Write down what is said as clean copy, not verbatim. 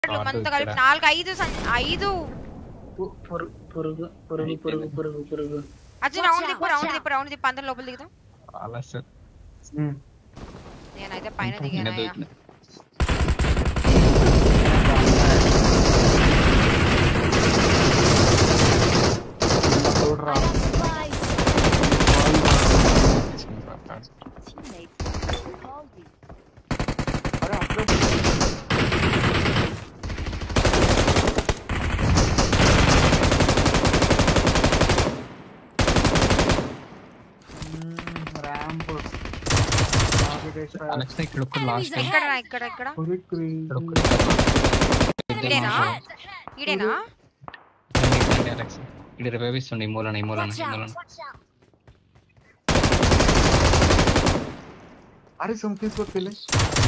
మనతో కలిపి 4 5 పురుగు అర్జున్ రౌండ్ దిప్పు అందరం లోపల దిగుదాం. నేనైతే పైన దిగానయ్యా. రివైవిస్తుంది మూలన అరే సమ్ తీసుకో